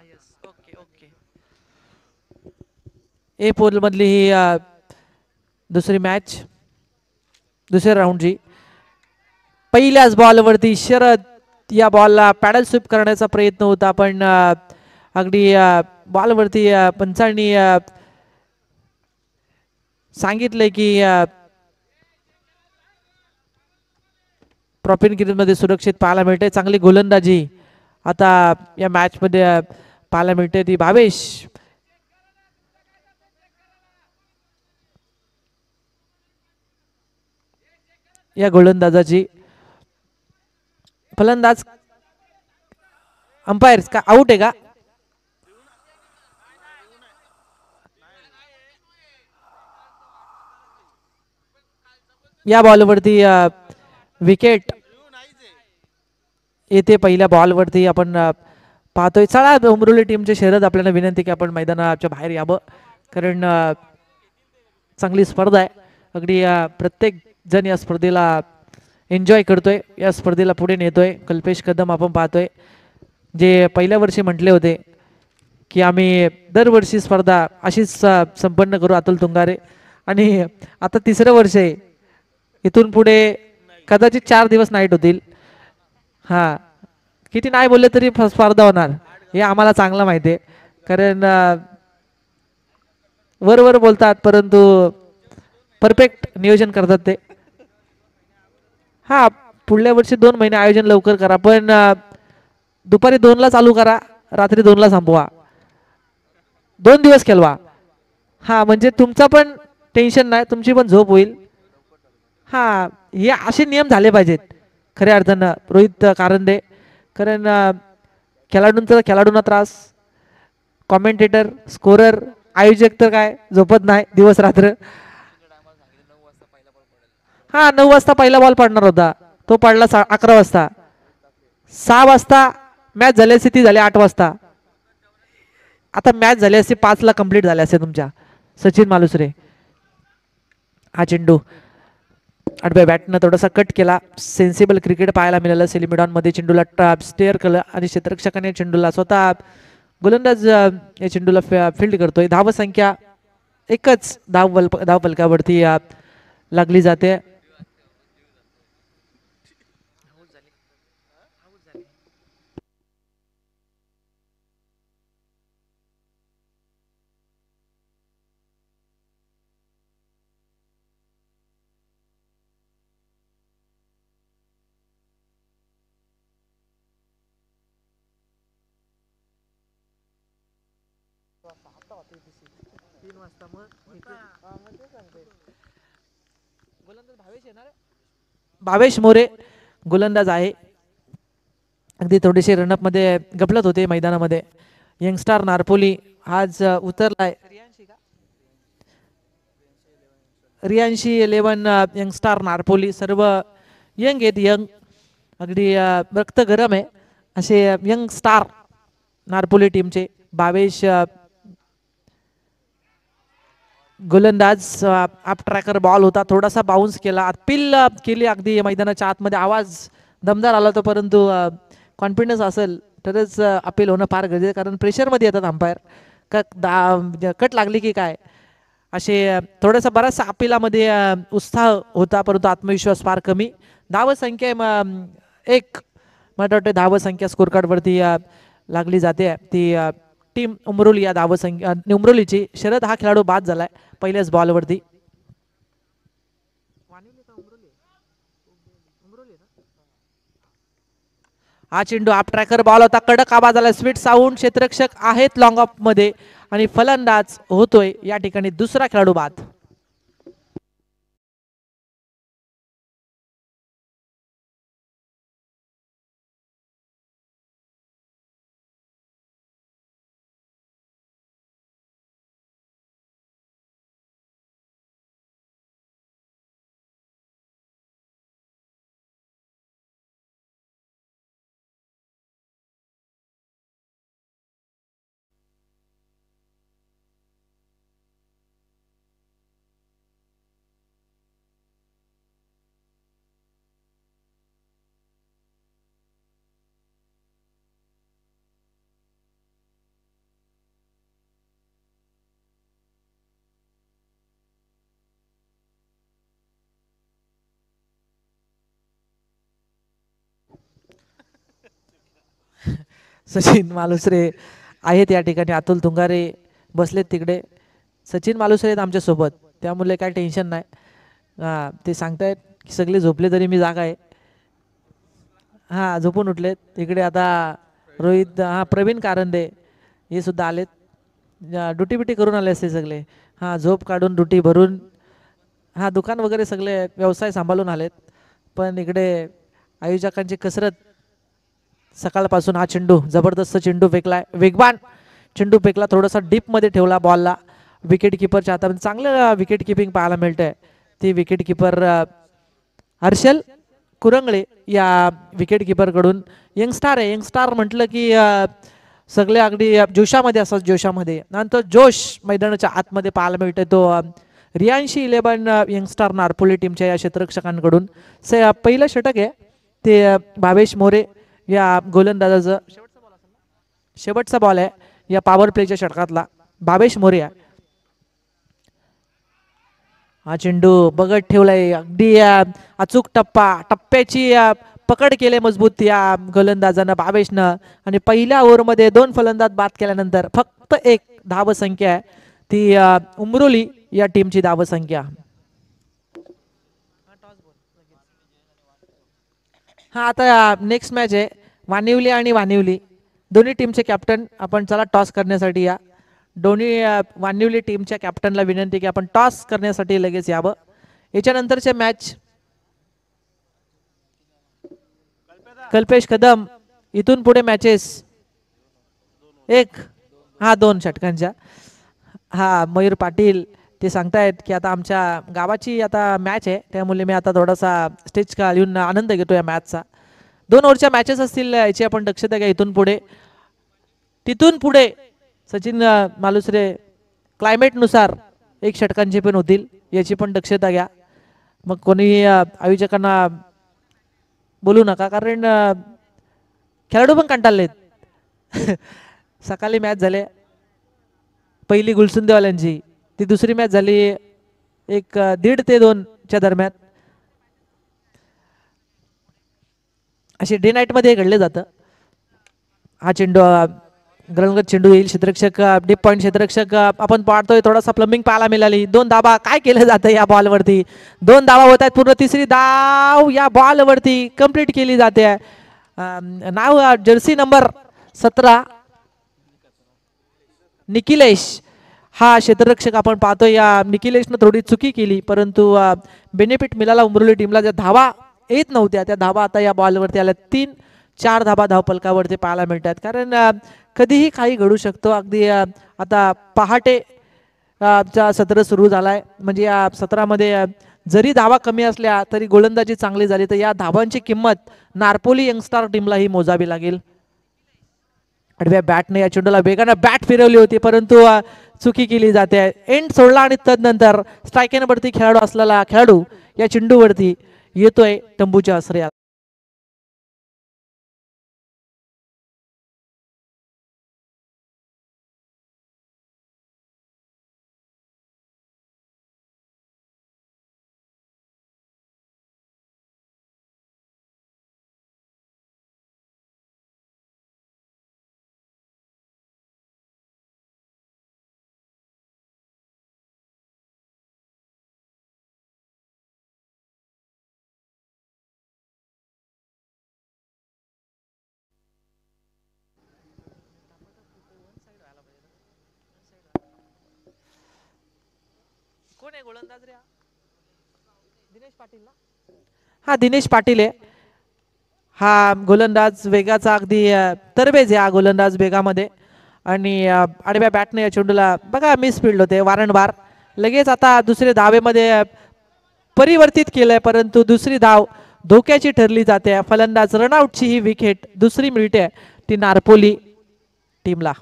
Okay okay. ए pole मधली ही दुसरी match दुसऱ्या राऊंडची. पहिल्याच बॉलवरती शरद या बॉलला पॅडल स्वीप करण्याचा प्रयत्न होता पण अगदी बॉलवरती पंचांनी सांगितले की प्रॉफिट मध्ये सुरक्षित पाहायला मिळते. चांगली गोलंदाजी आता या मॅच मध्ये पाहायला मिळते ती भावेश. या गोलंदाजाची फलंदाज अंपायर का आउट आहे का? या बॉलवरती विकेट येथे पहिल्या बॉलवरती आपण पाहतोय. चला उमरोली टीमचे शरद आपल्याला विनंती की आपण मैदानाच्या बाहेर यावं कारण चांगली स्पर्धा आहे. अगदी प्रत्येक जण या स्पर्धेला एन्जॉय करतोय. या स्पर्धेला पुढे नेतोय. कल्पेश कदम आपण पाहतोय जे पहिल्या वर्षी म्हटले होते की आम्ही दरवर्षी स्पर्धा अशीच संपन्न करू अतुल तुंगारे आणि आता तिसरं वर्ष आहे. इथून पुढे कदाचित 4 दिवस नाईट होतील. हा किती नाही बोलले तरी स्पर्धा होणार हे आम्हाला चांगलं माहिती आहे कारण वर बोलतात परंतु परफेक्ट नियोजन करतात ते. हा पुढल्या वर्षी 2 महिने आयोजन लवकर करा पण दुपारी 2ला चालू करा रात्री 2ला संपवा. 2 दिवस खेळवा. हा म्हणजे तुमचा पण टेन्शन नाही तुमची पण झोप होईल. हा हे असे नियम झाले पाहिजेत खऱ्या अर्थानं रोहित कारंडे कारण खेळाडूंचा खेळाडूंना त्रास कॉमेंटेटर स्कोरर आयोजक तर काय झोपत नाही दिवस रात्र. हा 9 वाजता पहिला बॉल पडणार होता तो पडला 11 वाजता. 6 वाजता मॅच झाली असती ती झाली 8 वाजता. आता मॅच झाली असती 5ला कंप्लीट झाल्या असते तुमच्या. सचिन मालुसरे हा चेंडू आडव्या बॅटनं थोडासा कट केला. सेन्सिबल क्रिकेट पाहायला मिळालं सेलिमिडॉन मध्ये. चेंडूला स्टेअर केलं आणि क्षेत्ररक्षकाने चेंडूला स्वतः गोलंदाज या चेंडूला फील्ड करतोय. धावसंख्या एकच धाव फलकावरती लागली जाते. भावेश मोरे गोलंदाज आहे. अगदी थोडेसे रनअप मध्ये गपलत होते मैदानामध्ये. यंगस्टार नारपोली आज उतरलाय. रियांशी 11 यंगस्टार नारपोली सर्व यंग आहेत. यंग अगदी रक्त गरम आहे असे यंग स्टार नारपोली टीमचे. भावेश गोलंदाज आप ट्रॅकर बॉल होता थोडासा बाउन्स केला अपील केली अगदी मैदानाच्या आतमध्ये. आवाज दमदार आला होता परंतु कॉन्फिडन्स असेल तरच अपील होणं फार गरजेचं कारण प्रेशरमध्ये येतात अंपायर. कट लागली की काय असे थोडासा बराचसा अपिलामध्ये उत्साह होता परंतु आत्मविश्वास फार कमी. धावसंख्या एक मला वाटतं धावसंख्या स्कोर कार्डवरती लागली जाते ती टीम उमरोली या धावसंख्या उमरोलीची. शरद हा खेळाडू बाद झालाय पहिल्याच बॉलवरती. हा चेंडू आप ट्रॅकर बॉल होता कडक आवाज आला. स्वीट साऊंड क्षेत्ररक्षक आहेत लॉंग ऑफ मध्ये आणि फलंदाज होतोय या ठिकाणी दुसरा खेळाडू बाद. सचिन मालुसरे आहेत या ठिकाणी, अतुल तुंगारे बसलेत तिकडे. सचिन मालुसरे आहेत आमच्यासोबत, त्यामुळे काय टेन्शन नाही. ते सांगतायत की सगळे झोपले तरी मी जागा आहे. हां झोपून उठलेत तिकडे आता. रोहित प्रवीण कारंदे हे सुद्धा आलेत. ड्युटी बिटी करून आले असते सगळे. हां झोप काढून ड्युटी भरून दुकान वगैरे सगळे व्यवसाय सांभाळून आलेत. पण इकडे आयोजकांची कसरत सकाळपासून. हा चेंडू जबरदस्त चेंडू फेकलाय, वेगवान चेंडू फेकला, थोडासा डीपमध्ये ठेवला बॉलला. विकेट किपरच्या हातामध्ये चांगलं विकेट किपिंग पाहायला मिळतंय. ती विकेट किपर हर्षल कुरंगळे या विकेट किपरकडून. यंगस्टार आहे, यंगस्टार म्हटलं की सगळे अगदी जोशामध्ये असतात. जोशामध्ये नंतर जोश मैदानाच्या आतमध्ये पाहायला मिळतोय तो रियांशी 11 यंगस्टार नारपोली टीमच्या या क्षेत्ररक्षकांकडून. पहिलं षटक आहे ते भावेश मोरे या गोलंदाजाचं शेवटचा बॉल आहे या पॉवर प्लेच्या षटकातला. भावेश मोरे आहे. हा चेंडू बगट ठेवलाय, अगदी अचूक टप्प्याची पकड केले मजबूत या गोलंदाजानं भावेशनं. आणि पहिल्या ओव्हरमध्ये 2 फलंदाज बाद केल्यानंतर फक्त 1 धावसंख्या आहे ती उमरोली या टीमची धावसंख्या. आता नेक्स्ट मॅच आहे वानिवली आणि वानिवली दोन्ही टीमचे कॅप्टन. आपण चला टॉस करण्यासाठी या. दोन्ही वानिवली टीमच्या कॅप्टनला विनंती की आपण टॉस करण्यासाठी लगेच यावं. याच्यानंतरचे मॅच कल्पेश कदम इथून पुढे मॅचेस 2 षटकांच्या. मयूर पाटील ते सांगतायत की आता आमच्या गावाची आता मॅच आहे, त्यामुळे मी आता थोडासा स्टेज का येऊन आनंद घेतो या मॅचचा. 2 ओव्हरच्या मॅचेस असतील याची आपण दक्षता घ्या. इथून पुढे तिथून पुढे सचिन मालुसरे क्लायमेटनुसार 1 षटकांचे पण होतील याची पण दक्षता घ्या. मग कोणी आयोजकांना बोलू नका, कारण खेळाडू पण कंटाळलेत. सकाळी मॅच झाले पहिली गुलसुंदेवाल्यांची, ती दुसरी मॅच झाली 1:30 ते 2 च्या दरम्यान. असे डे नाईट मध्ये घडले जातं. हा चेंडू गलंगत चेंडू येईल. क्षेत्ररक्षक डीप पॉईंट क्षेत्ररक्षक आपण पाहतोय थोडासा प्लंबिंग पाहायला मिळाली. 2 धाबा काय केलं जातं या बॉलवरती. 2 धावा होत आहेत पूर्ण. तिसरी धाव या बॉलवरती कंप्लीट केली जाते. नाव जर्सी नंबर 17 निखिलेश हा क्षेत्ररक्षक आपण पाहतोय. या निखिलेशनं थोडी चुकी केली, परंतु बेनिफिट मिळाला उमरोली टीमला. ज्या धावा येत नव्हत्या त्या धावा आता या बॉलवरती आल्या. 3-4 धाबा धावपलकावरती पाहायला मिळतात. कारण कधीही काही घडू शकतो. अगदी आता पहाटे चा सत्र सुरू झालाय, म्हणजे या सत्रामध्ये जरी धावा कमी असल्या तरी गोलंदाजी चांगली झाली तर या धावांची किंमत नारपोली यंगस्टार टीमलाही मोजावी लागेल. आडव्या बॅटने या चेंडूला वेगाने बॅट फिरवली होती, परंतु चुकी केली जाते. एंड सोडला आणि तदनंतर स्ट्रायकेनवरती खेळाडू असलेला खेळाडू या चेंडूवरती येतोय तंबूच्या आश्रयात. कोण आहे गोलंदाज रे? दिनेश पाटील ना. दिनेश पाटील आहे हा गोलंदाज. वेगाचा अगदी तरबेज आहे हा गोलंदाज वेगामध्ये. आणि आडव्या बॅटने या चेंडूला बघा मिस फील्ड होते वारंवार. लगेच आता दुसरे धावेमध्ये परिवर्तित केलंय, परंतु दुसरी धाव धोक्याची ठरली जाते. फलंदाज रनआउटची ही विकेट दुसरी मिळते ती नारपोली टीमला.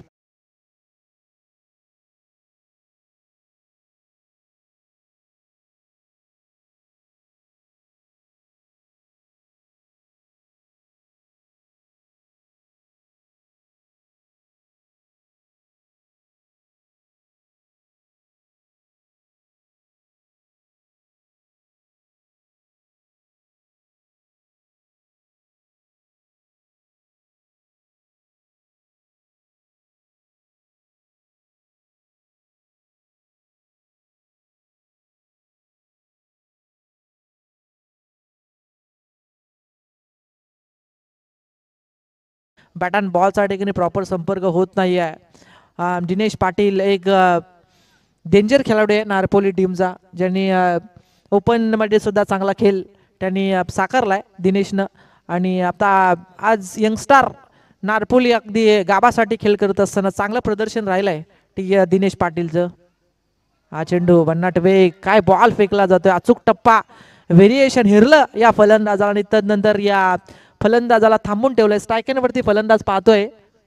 बॅट अँड बॉलचा ठिकाणी प्रॉपर संपर्क होत नाही आहे. दिनेश पाटील एक डेंजर खेळाडू आहे नारपोली टीमचा, ज्यांनी ओपनमध्ये सुद्धा चांगला खेळ त्यांनी साकारलाय दिनेशनं. आणि आता आज यंगस्टार नारपोली अगदी गाबासाठी खेळ करत असताना चांगलं प्रदर्शन राहिलंय दिनेश पाटीलचं. हा चेंडू भन्नाट वेग, काय बॉल फेकला जातोय, अचूक टप्पा, व्हेरिएशन हिरलं या फलंदाजाला आणि तदनंतर या फलंदाजाला थांबून ठेवलंय. स्ट्रायकरवरती फलंदाज पाहतोय,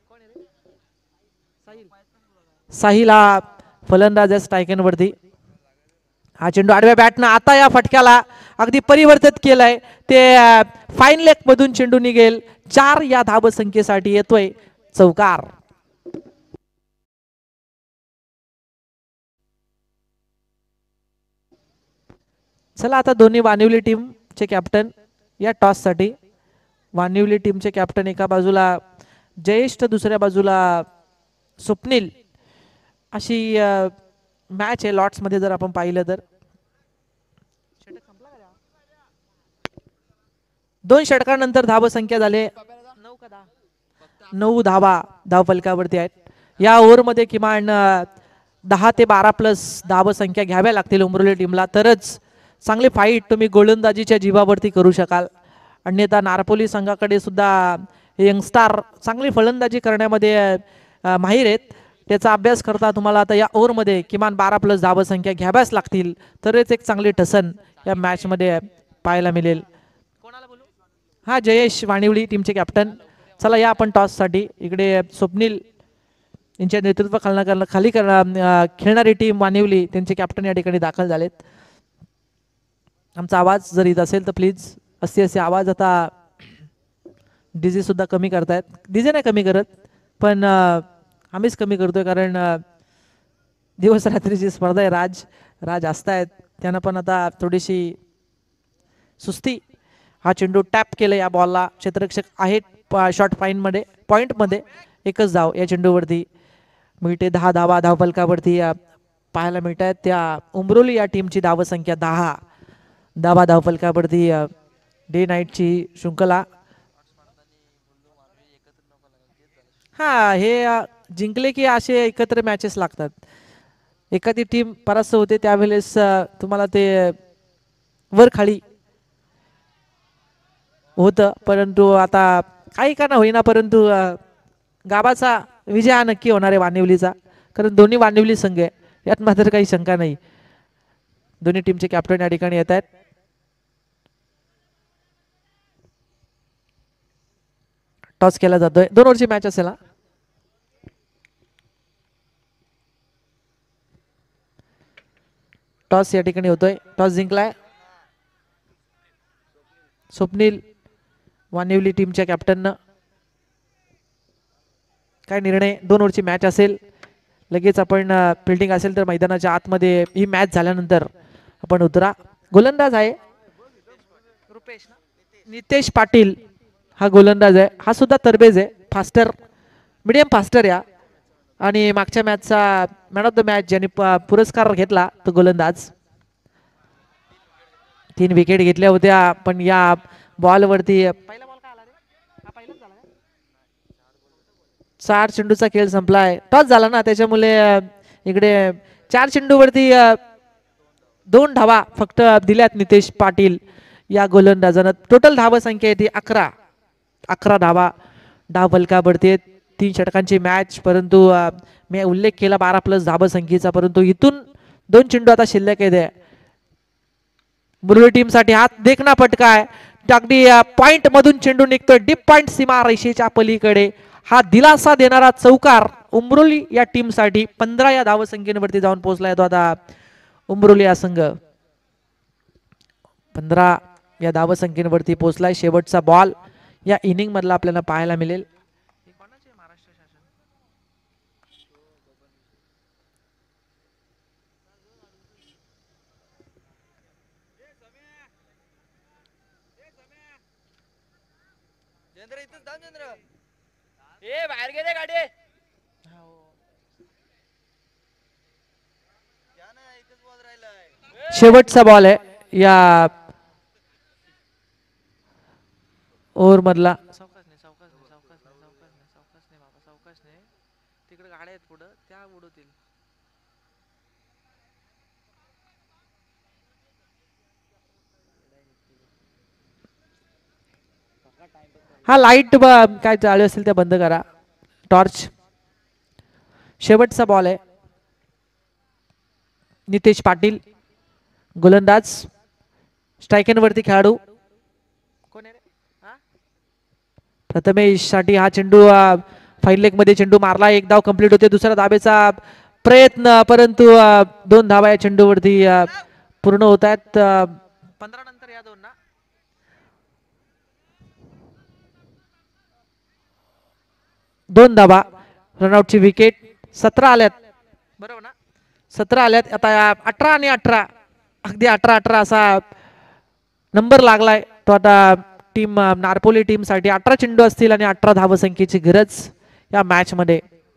साहिल हा फलंदाज आहे स्ट्रायकरवरती. हा चेंडू आडव्या बॅटनं आता या फटक्याला अगदी परिवर्तित केलंय, ते फाईन लेग मधून चेंडू निघेल. 4 या धावसंख्येसाठी येतोय चौकार. चला आता दोन्ही वानिवली टीमचे कॅप्टन या टॉस साठी. वानिवली टीमचे कॅप्टन एका बाजूला जयेश तर दुसऱ्या बाजूला स्वप्नील, अशी मॅच आहे लॉट्स मध्ये जर आपण पाहिलं तर. 2 षटकानंतर धावसंख्या झाले 9 धावा धावफलकावरती आहेत. या ओव्हरमध्ये किमान 10 ते 12 प्लस धावसंख्या घ्याव्या लागतील उमरोली टीमला, तरच चांगले फाईट तुम्ही गोलंदाजीच्या जीवावरती करू शकाल. अन्यथा नारपोली संघाकडे सुद्धा यंगस्टार चांगली फलंदाजी करण्यामध्ये माहीर आहेत. त्याचा अभ्यास करता तुम्हाला आता या ओव्हरमध्ये किमान 12 प्लस धावसंख्या घ्याव्याच लागतील, तरच एक चांगली ठसन या मॅच मध्ये पाहायला मिळेल. हा जयेश वानिवली टीमचे कॅप्टन. चला या आपण टॉस साठी. इकडे स्वप्नील यांच्या नेतृत्वाखाली खेळणारी टीम वानिवली, त्यांचे कॅप्टन या ठिकाणी दाखल झालेत. आमचा आवाज जर येत असेल तर प्लीज असे आवाज आता डीजे सुद्धा कमी करतायत. डीजे नाही कमी करत, पण आम्हीच कमी करतोय, कारण दिवस रात्रीची स्पर्धा आहे. राज असतायत, त्यांना पण आता थोडीशी सुस्ती. हा चेंडू टॅप केलं या बॉलला, क्षेत्ररक्षक आहेत शॉर्ट पॉइंट मध्ये एकच धाव या चेंडूवरती मिळते. 10 धावा धावफलकावरती पाहायला मिळत आहेत. त्या उमरोली या टीमची धावसंख्या 10 धावा धावफलकावरती. डे नाईटची शृंखला. हा हे जिंकले की असे एकत्र मॅचेस लागतात. एखादी टीम परास्त होते त्यावेळेस तुम्हाला ते वर खाली होतं, परंतु आता काही का ना होईना, परंतु गाबाचा विजय हा नक्की होणार आहे वानिवलीचा, कारण दोन्ही वानिवली संघ आहे, यात मात्र काही शंका नाही. दोन्ही टीमचे कॅप्टन या ठिकाणी येत आहेत. टॉस केला जातोय. 2 ओव्हरची मॅच असेल. टॉस या ठिकाणी होतोय. टॉस जिंकलाय स्वप्नील वानिवली टीमच्या कॅप्टननं. काय निर्णय. 2 ओव्हरची मॅच असेल. लगेच आपण फिल्डिंग असेल तर मैदानाच्या आतमध्ये ही मॅच झाल्यानंतर आपण उतरा. गोलंदाज आहे नितेश पाटील, हा गोलंदाज आहे. हा सुद्धा तरबेज आहे, फास्टर, मीडियम फास्टर या. आणि मागच्या मॅचचा मॅन ऑफ द मॅच ज्यांनी पुरस्कार घेतला तो गोलंदाज. 3 विकेट घेतल्या होत्या, पण या बॉलवरती 4 चेंडूचा खेळ संपलाय. टॉस झाला ना, त्याच्यामुळे इकडे 4 चेंडूवरती 2 धावा फक्त दिल्यात नितेश पाटील या गोलंदाजानं. टोटल धावा संख्या येते 11 धावा धावफलकावरती. 3 षटकांची मॅच, परंतु मी उल्लेख केला 12 प्लस धावा संख्येचा, परंतु इथून 2 चेंडू आता शिल्लक आहे. मुरली टीम साठी हात देखना फटका आहे. अगदी पॉइंट मधून चेंडू निघतोय, डीप पॉइंट सीमा रेषेच्या पलीकडे. हा दिलासा देणारा चौकार उमरोली या टीम साठी. 15 या धावसंख्येवरती जाऊन पोहोचला तो आता उमरोली या संघ. 15 या धावसंख्येवरती पोहोचलाय. शेवटचा बॉल या इनिंग मधला आपल्याला पाहायला मिळेल. बाहेर गेले गाडी. शेवटचा बॉल आहे या ओव्हर मधला. हा लाईट काय चालू असेल ते बंद करा. टॉर्च. शेवटचा बॉल आहे. नितेश पाटील गोलंदाज. स्ट्रायकन वरती खेळाडू कोण आहे रे? प्रथमेश साठी हा चेंडू फाईन लेग मध्ये चेंडू मारला. एक धाव कंप्लीट होते. दुसऱ्या धाबेचा प्रयत्न परंतु 2 धावा या चेंडूवरती पूर्ण होत आहेत. 15 नंतर या 2 ना 2 धावा. रनआउटची विकेट. 17 आल्यात बरोबर ना. 17 आल्यात. आता 18 आणि 18 अगदी 18-18 असा नंबर लागलाय तो आता टीम नारपोली टीम साठी. 18 चेंडू असतील आणि 18 धावसंख्येची गरज या मॅच मध्ये.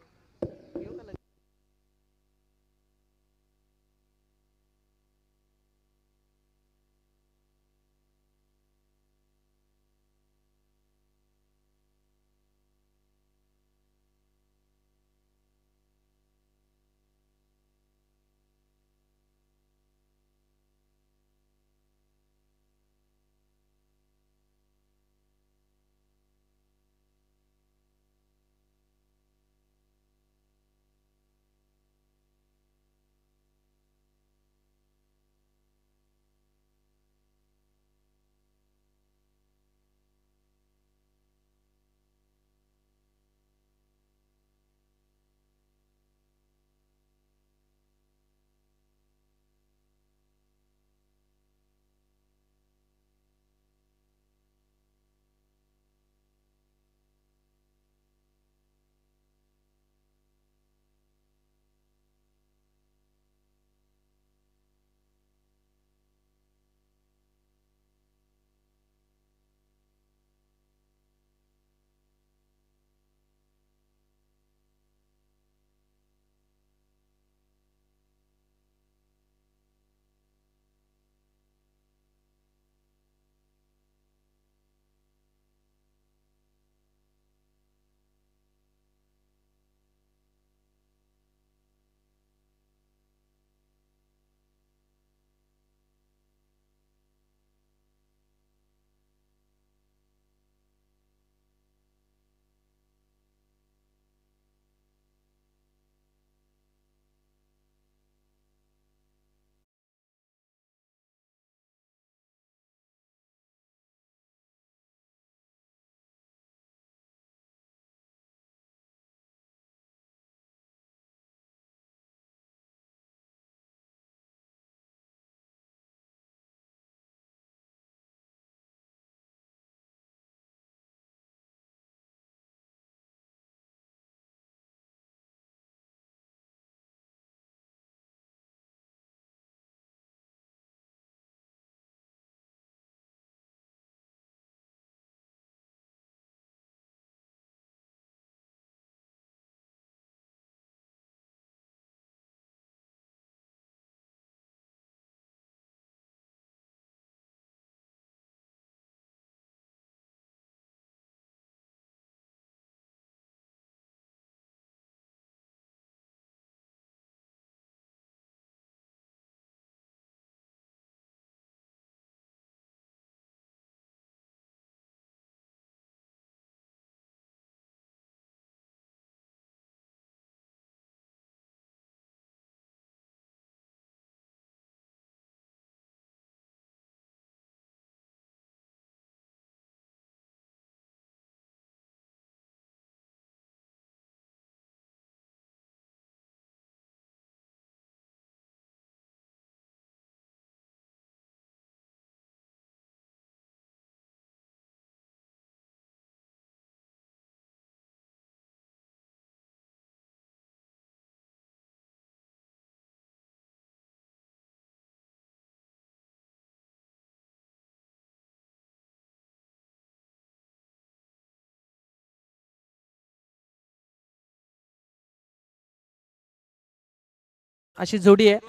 अशी जोडी आहे.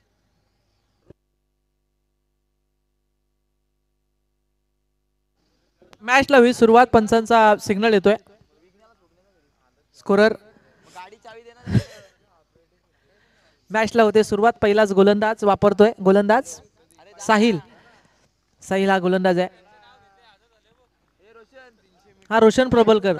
मॅचला होईल सुरुवात. पंचांचा सिग्नल येतोय. स्कोरर मॅचला होते सुरुवात. पहिलाच गोलंदाज वापरतोय. गोलंदाज साहिल. साहिल हा गोलंदाज आहे. हा रोशन प्रबलकर,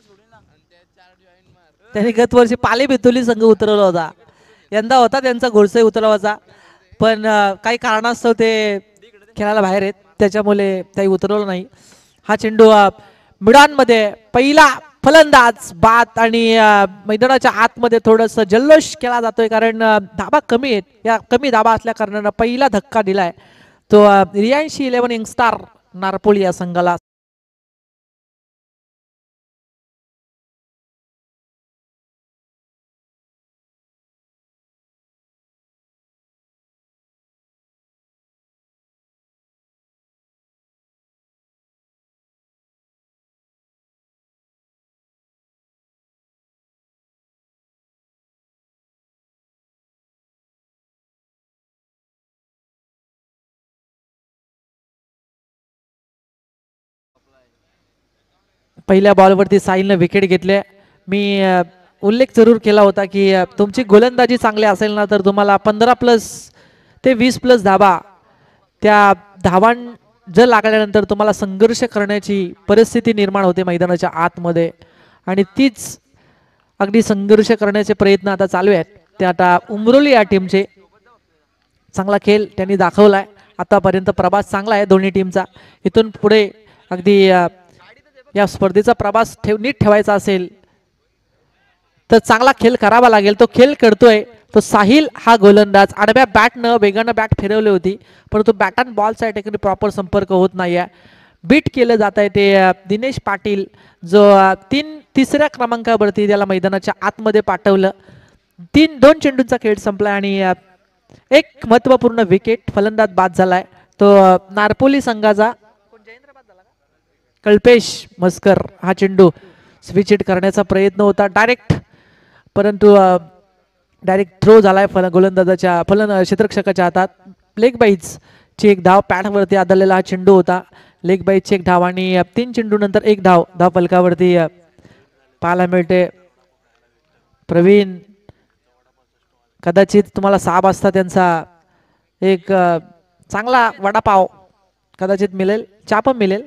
त्यांनी गत वर्षी पाले बेतोली संघ उतरवला होता. यंदा होता त्यांचा घोडसई उतरवायचा, पण काही कारणास्तव ते खेळायला बाहेर आहेत, त्याच्यामुळे काही उतरवलं नाही. हा चेंडू मिडानमध्ये पहिला फलंदाज बाद आणि मैदानाच्या आतमध्ये थोडस जल्लोष केला जातोय, कारण धाबा कमी आहेत. या कमी धाबा असल्या कारणानं पहिला धक्का दिलाय तो रियांशी 11 यंगस्टार नारपोली या संघाला. पहिल्या बॉलवरती साहिलने विकेट घेतले. मी उल्लेख जरूर केला होता की तुमची गोलंदाजी चांगली असेल ना तर तुम्हाला 15+ ते 20+ धाबा, त्या धावां जर लागल्यानंतर तुम्हाला संघर्ष करण्याची परिस्थिती निर्माण होते मैदानाच्या आतमध्ये, आणि तीच अगदी संघर्ष करण्याचे प्रयत्न आता चालू आहेत. ते आता उमरोली या टीमचे चांगला खेळ त्यांनी दाखवलाय आतापर्यंत. प्रवास चांगला आहे दोन्ही टीमचा. इथून पुढे अगदी या स्पर्धेचा प्रवास नीट ठेवायचा असेल तर चांगला खेळ करावा लागेल. तो खेळ करतोय तो साहिल हा गोलंदाज. आडव्या बॅटनं वेगानं बॅट फिरवली होती, परंतु बॅट अँड बॉलचा ठिकाणी प्रॉपर संपर्क होत नाहीये. बीट केलं जात आहे ते दिनेश पाटील, जो तिसऱ्या क्रमांकावरती त्याला मैदानाच्या आतमध्ये पाठवलं. 2 चेंडूंचा खेळ संपला आणि एक महत्वपूर्ण विकेट. फलंदाज बाद झालाय तो नारपोली संघाचा कल्पेश मस्कर. हा चेंडू स्विच हिट करण्याचा प्रयत्न होता डायरेक्ट, परंतु डायरेक्ट थ्रो झालाय गोलंदाजाच्या क्षेत्ररक्षकाच्या हातात. लेग बाईज ची एक धाव, पॅडवरती आदळलेला हा चेंडू होता. लेग बाईजची एक धाव आणि 3 चेंडू नंतर एक धाव धाव फलकावरती पाहायला मिळते. प्रवीण, कदाचित तुम्हाला 6 वाजता त्यांचा एक चांगला वडापाव कदाचित मिळेल, चहा पण मिळेल.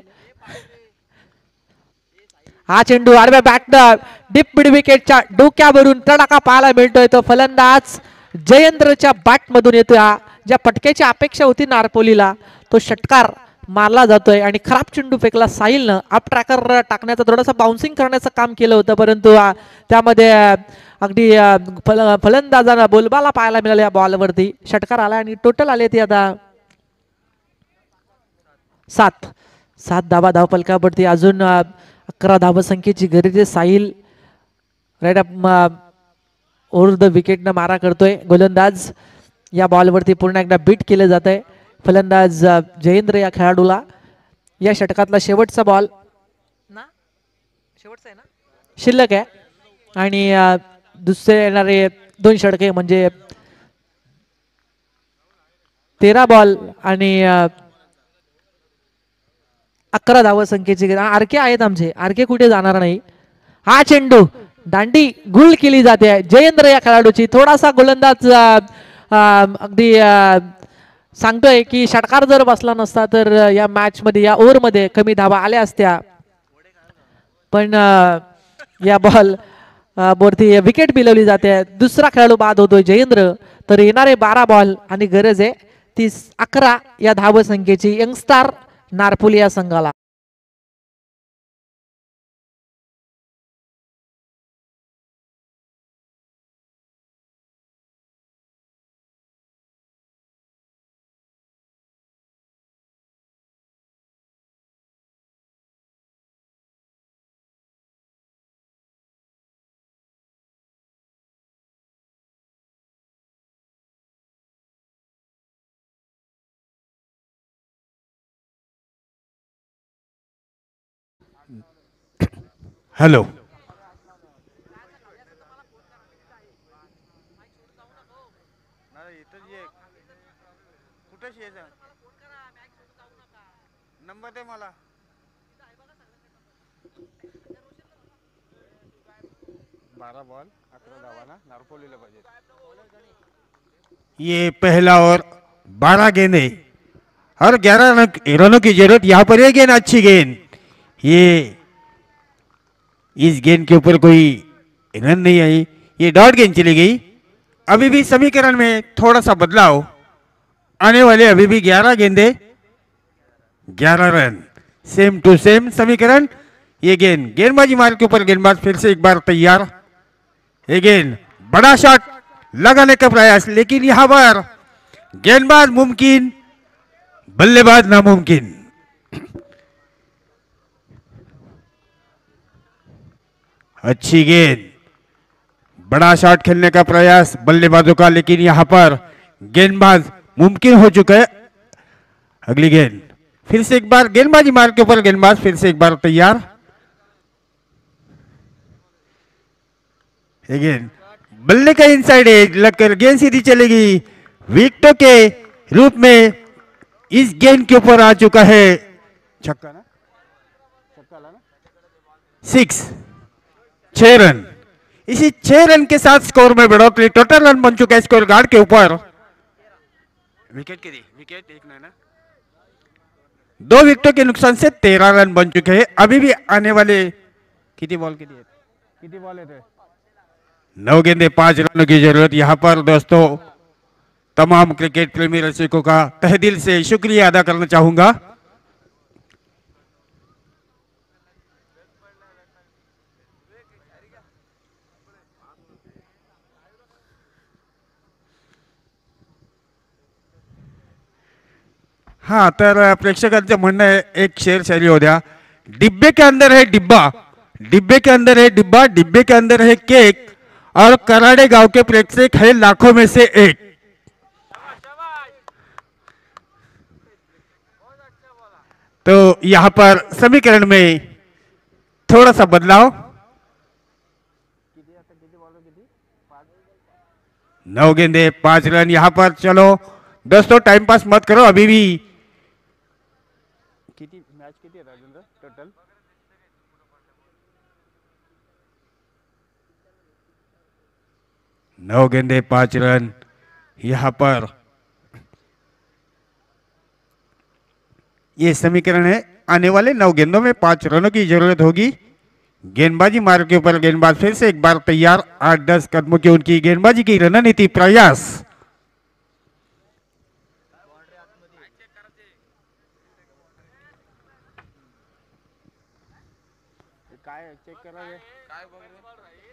हा चेंडू आडव्या बॅटनं डीप मिड विकेटच्या डोक्यावरून तडाखा पाहायला मिळतोय. तो फलंदाज जयेंद्रच्या बॅट मधून येतोय. ज्या फटक्याची अपेक्षा होती नारपोलीला तो षटकार मारला जातोय आणि खराब चेंडू फेकला साहिलनं. अप ट्रॅकर टाकण्याचं थोडंसं बाउन्सिंग करण्याचं काम केलं होतं, परंतु त्यामध्ये अगदी फलंदाजांना बोलबाला पाहायला मिळाला. या बॉलवरती षटकार आला आणि टोटल आले ते आता 7 धावा धाव फलकावरती. अजून 11 धावसंख्येची गरज आहे. साहिल राईट अप ओव्हर द विकेटनं मारा करतोय. गोलंदाज या बॉलवरती पुन्हा एकदा बीट केलं जात आहे. फलंदाज जयेंद्र या खेळाडूला या षटकातला शेवटचा बॉल ना, शेवटचा आहे ना, शिल्लक आहे आणि दुसरे येणारे 2 षटके म्हणजे 13 बॉल आणि 11 धावसंख्येची. आरके आहेत आमचे, आरके कुठे जाणार नाही. हा चेंडू दांडी गुल केली जाते जयेंद्र या खेळाडूची. थोडासा गोलंदाज अगदी सांगतोय की षटकार जर बसला नसता तर या मॅच मध्ये, या ओव्हर मध्ये कमी धावा आल्या असत्या, पण या बॉल वरती विकेट मिळवली जाते. दुसरा खेळाडू बाद होतोय जयेंद्र. तर येणारे 12 बॉल आणि गरज आहे ती 11 या धावसंख्येची यंगस्टार नारपोली या संघाला. हॅलो, नंबर दे मला. 12 बॉल 11 धावाना नारपोलीला पाहिजे. ये पहला और 12 गेंदे और 11 रनों की जरूरत. यहाँ पर ये गेंद अच्छी गेंद, ये इस गेंद के ऊपर कोई रन नहीं आई, ये डॉट गेंद चली गई। अभी भी समीकरण में थोड़ा सा बदलाव, आने वाले अभी भी 11 गेंदे 11 रन, सेम टू सेम समीकरण। ये गेंद गेंदबाजी मार्ग के ऊपर गेंदबाज फिर से एक बार तैयार। ये गेंद बड़ा शॉट लगाने का प्रयास, लेकिन यहां पर गेंदबाज मुमकिन, बल्लेबाज नामुमकिन। अच्छी गेंद, बड़ा शॉट खेलने का प्रयास बल्लेबाजों का, लेकिन यहां पर गेंदबाज मुमकिन हो चुका है। अगली गेंद फिर से एक बार गेंदबाजी मार्ग के ऊपर गेंदबाज फिर से एक बार तैयार। गेंद बल्ले का इनसाइड एज लगकर गेंद सीधी चलेगी, विकेटों के रूप में इस गेंद के ऊपर आ चुका है छक्का ना, छक्का ना, 6, 6 रन। इसी 6 रन के साथ स्कोर में बढ़ोतरी, टोटल रन बन चुका है स्कोर गार्ड के ऊपर। विकेट के विकेट एक ना, 2 विकेटों के नुकसान से 13 रन बन चुके हैं। अभी भी आने वाले कितनी बॉल के लिए, कितनी बॉल है 9 गेंदे 5 रनों की जरूरत। यहां पर दोस्तों तमाम क्रिकेट प्रेमी रसिकों का तहे दिल से शुक्रिया अदा करना चाहूंगा। हाँ, तर प्रेक्षकांचं म्हणणं आहे एक शेर शैली हो द्या। डिब्बे के अंदर है डिब्बा, डिब्बे के अंदर है डिब्बा, डिब्बे के अंदर है केक, और कराड़े गांव के प्रेक्षक है लाखों में से एक। तो यहां पर समीकरण में थोड़ा सा बदलाव, 9 गेंदे 5 रन। यहां पर चलो दोस्तों टाइम पास मत करो, अभी भी किती मैच किती है राजेंद्र टोटल, 9 गेंदे 5 रन। यहां पर ये समीकरण है, आने वाले 9 गेंदों में 5 रनों की जरूरत होगी। गेंदबाजी मार्ग के ऊपर गेंदबाज फिर से एक बार तैयार, 8-10 कदमों की उनकी गेंदबाजी की रणनीति प्रयास। काय चेक करावे, काय बघ रे,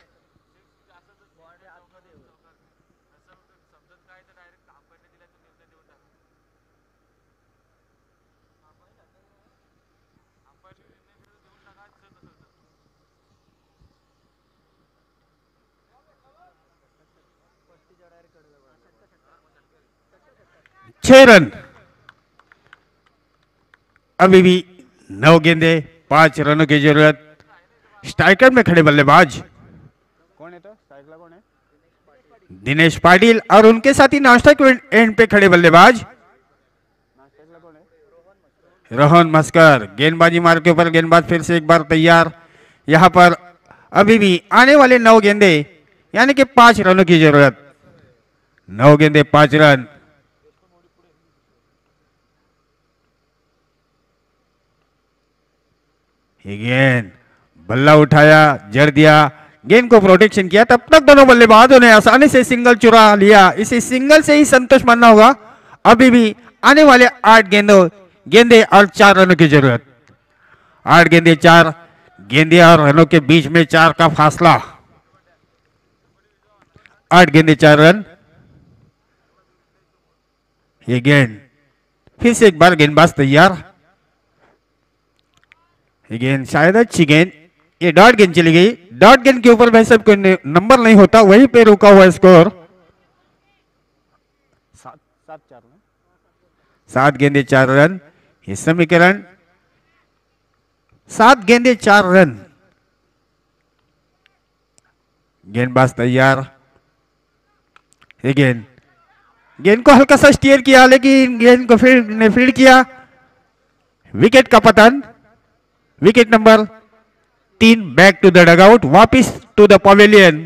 छह रन। अभी भी 9 गेंदे 5 रनों की जरूरत। स्ट्राइकर में खड़े बल्लेबाज कौन है, तो स्ट्राइकर कौन है, दिनेश पाटिल, और उनके साथ ही नाश्ता के एंड पे खड़े बल्लेबाज रोहन मस्कर। गेंदबाजी मार्ग के ऊपर गेंदबाज फिर से एक बार तैयार। यहां पर अभी भी आने वाले 9 गेंदे यानी कि 5 रनों की जरूरत, 9 गेंदे 5 रन। गेंद बल्ला उठाया, जड़ दिया, गेंद को प्रोटेक्शन किया, तब तक दोनों बल्लेबाजों ने आसानी से सिंगल चुरा लिया। इसे सिंगल से ही संतोष मानना होगा। अभी भी आने वाले 8 गेंदे और 4 रनों की जरूरत, 8 गेंदे 4 गेंदे और रनों के बीच में 4 का फासला, 8 गेंदे 4 रन। ये गेंद फिर से एक बार गेंदबाज तैयार। गेंद शायद अच्छी गेंद, ये डॉट गेंद चली गई। डॉट गेंद के ऊपर भाई साहब कोई नंबर नहीं होता, वहीं पे रुका हुआ स्कोर। 7 गेंदे 4 रन। ये समीकरण 7 गेंदे 4 रन। गेंदबाज तैयार। ये गेंद को हल्का सा स्टीयर किया, लेकिन गेंद को फील्ड किया। विकेट का पतन, wicket number 3, back to the dugout, वापिस टू द पवेलियन।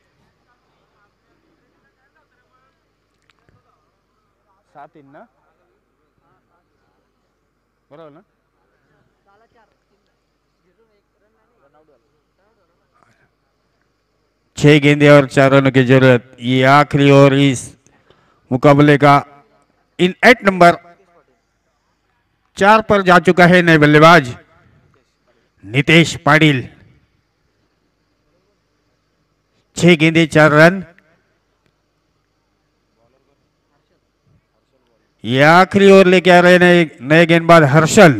ना बरोबर ना, 6 गेंदे और 4 रनों की जरूरत। ये आखिरी ओवर इस मुकाबले का इन 8 नंबर 4 पर जा चुका है नए बल्लेबाज नितेश पाटिल। 6 गेंदे 4 रन। ये आखिरी ओवर लेके आ रहे नए गेंदबाज हर्षल।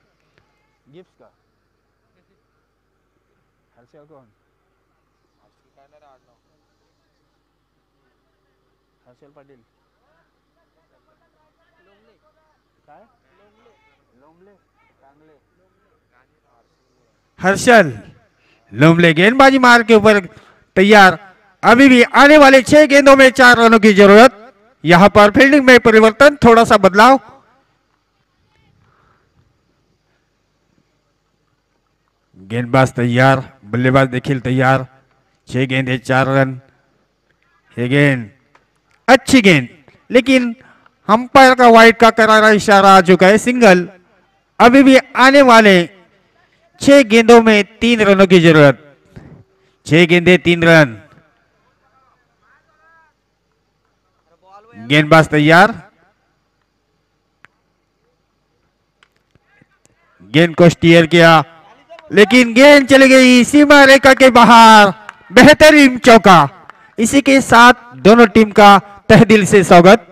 हर्षल लोमले गेंदबाजी मार के ऊपर तैयार। अभी भी आने वाले 6 गेंदों में 4 रनों की जरूरत। यहां पर फील्डिंग में परिवर्तन, थोड़ा सा बदलाव। गेंदबाज तैयार, बल्लेबाज देखिल तैयार। 6 गेंदे 4 रन। ये गेंद अच्छी गेंद, लेकिन अंपायर का वाइड का करारा इशारा आ चुका है, सिंगल। अभी भी आने वाले 6 गेंदों में 3 रनों की जरूरत। 6 गेंदे 3 रन। गेंदबाज तैयार। गेंद को स्टीयर किया, लेकिन गेंद चली गई सीमा रेखा के बाहर। बेहतरीन चौका। इसी के साथ दोनों टीम का तहे दिल से स्वागत।